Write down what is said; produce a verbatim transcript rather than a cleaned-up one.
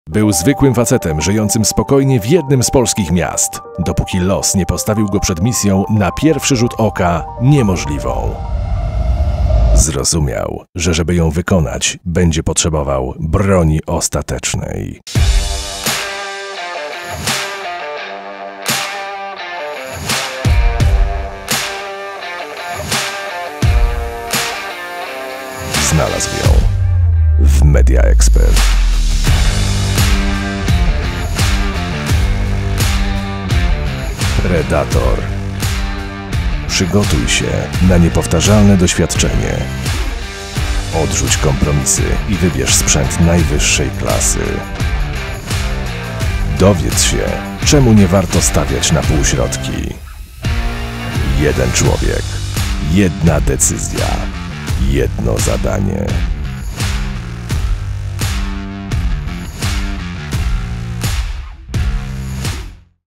Był zwykłym facetem żyjącym spokojnie w jednym z polskich miast, dopóki los nie postawił go przed misją na pierwszy rzut oka niemożliwą. Zrozumiał, że żeby ją wykonać, będzie potrzebował broni ostatecznej. Znalazł ją w Media Expert. Predator. Przygotuj się na niepowtarzalne doświadczenie. Odrzuć kompromisy i wybierz sprzęt najwyższej klasy. Dowiedz się, czemu nie warto stawiać na półśrodki. Jeden człowiek, jedna decyzja, jedno zadanie.